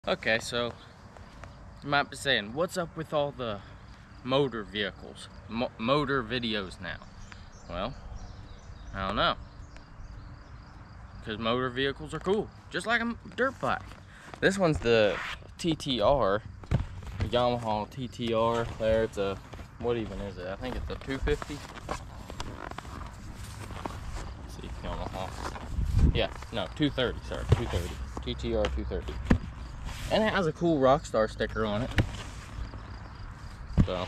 Okay, so you might be saying, what's up with all the motor vehicles, motor videos now? Well, I don't know. Because motor vehicles are cool, just like a dirt bike. This one's the TTR, the Yamaha TTR. There, it's a, what even is it? I think it's a 250. Let's see, Yamaha. Yeah, no, 230, sorry, 230. TTR 230. And it has a cool Rockstar sticker on it. So,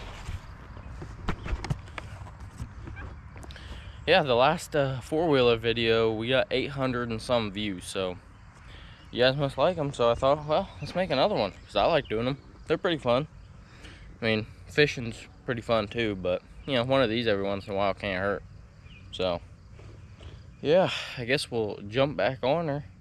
yeah, the last four-wheeler video, we got 800 and some views, so you guys must like them. So I thought, well, let's make another one, because I like doing them. They're pretty fun. I mean, fishing's pretty fun too, but, you know, one of these every once in a while can't hurt. So, yeah, I guess we'll jump back on her.